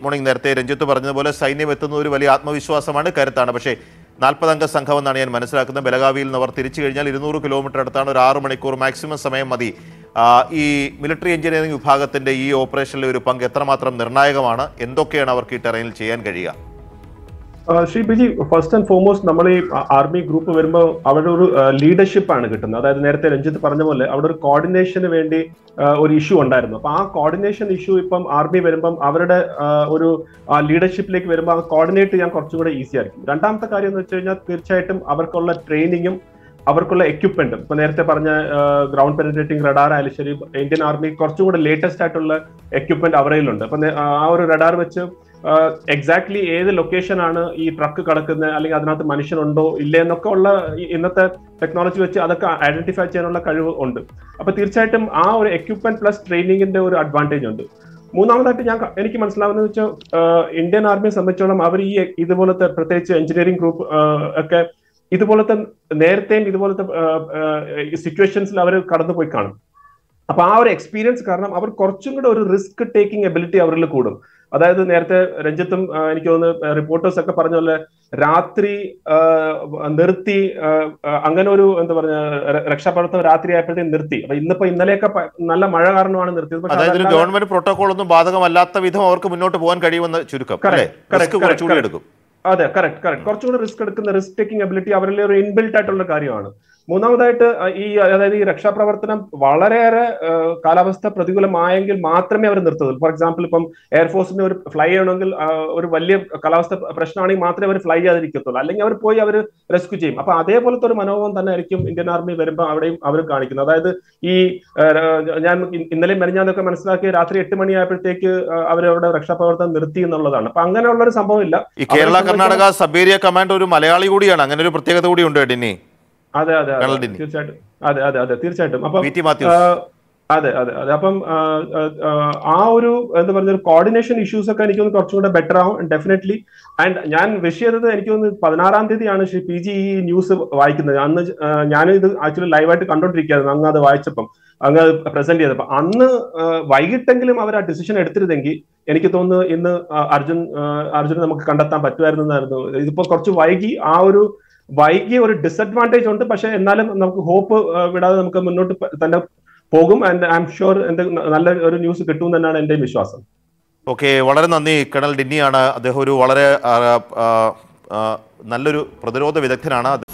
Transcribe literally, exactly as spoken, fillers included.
Morning. നേരത്തെ രഞ്ജിത്ത് പറഞ്ഞതുപോലെ സൈന്യം എത്തുന്ന ഒരു വലിയ ആത്മവിശ്വാസമാണ്, കരുത്താണ്. പക്ഷേ നാൽപ്പതംഗ സംഘം എന്നാണ് ഞാൻ മനസ്സിലാക്കുന്നത്. ബലഗാവിയിൽ നിന്ന് അവർ തിരിച്ചു കഴിഞ്ഞാൽ ഇരുന്നൂറ് കിലോമീറ്റർ അടുത്താണ്, ഒരു ആറ് മണിക്കൂർ മാക്സിമം സമയം മതി. ഈ മിലിറ്ററി എഞ്ചിനീയറിംഗ് വിഭാഗത്തിൻ്റെ ഈ ഓപ്പറേഷനിലെ ഒരു പങ്ക് എത്രമാത്രം നിർണായകമാണ്? എന്തൊക്കെയാണ് അവർക്ക് ഈ ടെറൈനിൽ ചെയ്യാൻ കഴിയുക? Shri Biji, first and foremost നമ്മൾ ഈ ആർമി ഗ്രൂപ്പ് വരുമ്പോൾ അവിടെ ഒരു ലീഡർഷിപ്പ് ആണ് കിട്ടുന്നത്. അതായത് നേരത്തെ രഞ്ജിത്ത് പറഞ്ഞ പോലെ അവിടെ ഒരു കോർഡിനേഷന് വേണ്ടി ഒരു ഇഷ്യൂ ഉണ്ടായിരുന്നു. അപ്പൊ ആ കോർഡിനേഷൻ ഇഷ്യൂ ഇപ്പം ആർമി വരുമ്പം അവരുടെ ഒരു ലീഡർഷിപ്പിലേക്ക് വരുമ്പോൾ ആ കോർഡിനേറ്റ് ചെയ്യാൻ കുറച്ചും കൂടെ ഈസി ആയിരിക്കും. രണ്ടാമത്തെ കാര്യം എന്ന് വെച്ച് കഴിഞ്ഞാൽ തീർച്ചയായിട്ടും അവർക്കുള്ള ട്രെയിനിങ്ങും അവർക്കുള്ള എക്യുപ്മെന്റും. ഇപ്പൊ നേരത്തെ പറഞ്ഞ ഗ്രൗണ്ട് പെനിട്രേറ്റിംഗ് റഡാർ ആയാലും ശരി, ഇന്ത്യൻ ആർമി കുറച്ചും കൂടെ ലേറ്റസ്റ്റ് ആയിട്ടുള്ള എക്യുപ്മെന്റ് അവരയിലുണ്ട്. അപ്പൊ ആ ഒരു റഡാർ വെച്ച് എക്സാക്ട്ലി ഏത് ലൊക്കേഷൻ ആണ് ഈ ട്രക്ക് കിടക്കുന്നത്, അല്ലെങ്കിൽ അതിനകത്ത് മനുഷ്യനുണ്ടോ ഇല്ലേ എന്നൊക്കെ ഉള്ള ഇന്നത്തെ ടെക്നോളജി വെച്ച് അതൊക്കെ ഐഡന്റിഫൈ ചെയ്യാനുള്ള കഴിവ് ഉണ്ട്. അപ്പൊ തീർച്ചയായിട്ടും ആ ഒരു എക്യുപ്മെന്റ് പ്ലസ് ട്രെയിനിങ്ങിന്റെ ഒരു അഡ്വാൻറ്റേജ് ഉണ്ട്. മൂന്നാമതായിട്ട് ഞാൻ എനിക്ക് മനസ്സിലാവുന്നത് വെച്ചാൽ ഇന്ത്യൻ ആർമിയെ സംബന്ധിച്ചോളം അവർ ഈ ഇതുപോലത്തെ പ്രത്യേകിച്ച് എഞ്ചിനീയറിംഗ് ഗ്രൂപ്പ് ഒക്കെ ഇതുപോലത്തെ നേരത്തെയും ഇതുപോലത്തെ സിറ്റുവേഷൻസിൽ അവർ കടന്നുപോയി കാണും. അപ്പൊ ആ ഒരു എക്സ്പീരിയൻസ് കാരണം അവർ കുറച്ചും കൂടെ ഒരു റിസ്ക് ടേക്കിംഗ് എബിലിറ്റി അവരിൽ കൂടും. അതായത് നേരത്തെ രഞ്ജിത്തും എനിക്ക് തോന്നുന്നു റിപ്പോർട്ടേഴ്സ് ഒക്കെ പറഞ്ഞ പോലെ രാത്രി നിർത്തി അങ്ങനെ ഒരു എന്താ പറഞ്ഞ രക്ഷാപ്രവർത്തനം രാത്രി ആയപ്പോഴത്തേക്കും നിർത്തി. അപ്പൊ ഇന്നിപ്പോ ഇന്നലെയൊക്കെ നല്ല മഴ കാരണമാണ് നിർത്തിയത്. അതായത് ഗവൺമെന്റ് പ്രോട്ടോകോൾ ഒന്നും ബാധകമല്ലാത്ത വിധം അവർക്ക് മുന്നോട്ട് പോകാൻ കഴിയുമെന്ന് ചുരുക്കം. അതെ, കറക്റ്റ് കറക്റ്റ് കുറച്ചുകൂടി റിസ്ക് എടുക്കുന്ന റിസ്ക് ടേക്കിംഗ് എബിലിറ്റി അവരിലെ ഒരു ഇൻബിൽറ്റ് ആയിട്ടുള്ള കാര്യമാണ്. മൂന്നാമതായിട്ട് ഈ അതായത് ഈ രക്ഷാപ്രവർത്തനം വളരെയേറെ കാലാവസ്ഥ പ്രതികൂലമായെങ്കിൽ മാത്രമേ അവർ നിർത്തുള്ളൂ. ഫോർ എക്സാമ്പിൾ ഇപ്പം എയർഫോഴ്സിന് ഒരു ഫ്ലൈ ചെയ്യണമെങ്കിൽ ഒരു വലിയ കാലാവസ്ഥ പ്രശ്നമാണെങ്കിൽ മാത്രമേ അവർ ഫ്ലൈ ചെയ്യാതിരിക്കത്തുള്ളൂ, അല്ലെങ്കിൽ അവർ പോയി അവർ റെസ്ക്യൂ ചെയ്യും. അപ്പൊ അതേപോലത്തെ ഒരു മനോഭാവം തന്നെ ആയിരിക്കും ഇന്ത്യൻ ആർമി വരുമ്പോൾ അവിടെയും അവർ കാണിക്കുന്നത്. അതായത് ഈ ഞാൻ ഇന്നലെ മെനഞ്ഞാന്നൊക്കെ മനസ്സിലാക്കിയ രാത്രി എട്ട് മണിയായപ്പോഴത്തേക്ക് അവരവിടെ രക്ഷാപ്രവർത്തനം നിർത്തി എന്നുള്ളതാണ്. അപ്പൊ അങ്ങനെയുള്ള ഒരു സംഭവം ഇല്ല. ഈ Kerala Karnataka sub area commander ഒരു മലയാളി കൂടിയാണ്, അങ്ങനെ ഒരു പ്രത്യേകത കൂടി ഉണ്ട് ഡിന്നി. അതെ അതെ തീർച്ചയായിട്ടും അതെ അതെ അതെ തീർച്ചയായിട്ടും അപ്പം അതെ അതെ അതെ അപ്പം ആ ഒരു എന്താ പറഞ്ഞ കോർഡിനേഷൻ ഇഷ്യൂസ് ഒക്കെ എനിക്ക് കുറച്ചും കൂടെ ബെറ്റർ ആവും ഡെഫിനറ്റ്ലി. ആൻഡ് ഞാൻ വിഷ് ചെയ്തത് എനിക്ക് തോന്നുന്നു പതിനാറാം തീയതിയാണ് ശ്രീ പി ജി ഈ ന്യൂസ് വായിക്കുന്നത്. അന്ന് ഞാൻ ഇത് ആക്ച്വലി ലൈവായിട്ട് കണ്ടോണ്ടിരിക്കുകയായിരുന്നു അങ്ങ് അത് വായിച്ചപ്പം, അങ്ങ് പ്രസന്റ് ചെയ്തപ്പോൾ. അന്ന് വൈകിട്ടെങ്കിലും അവർ ആ ഡിസിഷൻ എടുത്തിരുന്നെങ്കിൽ എനിക്ക് തോന്നുന്നു ഇന്ന് അർജുൻ അർജുൻ നമുക്ക് കണ്ടെത്താൻ പറ്റുമായിരുന്നു എന്നായിരുന്നു. ഇതിപ്പോ കുറച്ച് വൈകി, ആ ഒരു വൈകിയ ഒരു ഡിസഡ്വാൻറ്റേജ് ഉണ്ട്. പക്ഷെ എന്നാലും നമുക്ക് ഹോപ്പ് വിടാതെ നമുക്ക് മുന്നോട്ട് തന്നെ പോകും. ആൻഡ് ഐ എം ഷുവർ എന്ത് നല്ല ഒരു ന്യൂസ് കിട്ടും എന്നാണ് എൻ്റെ വിശ്വാസം. ഓക്കെ, വളരെ നന്ദി. കേണൽ ഡിന്നിയാണ്. അദ്ദേഹം ഒരു വളരെ നല്ലൊരു പ്രതിരോധ വിദഗ്ധനാണ്.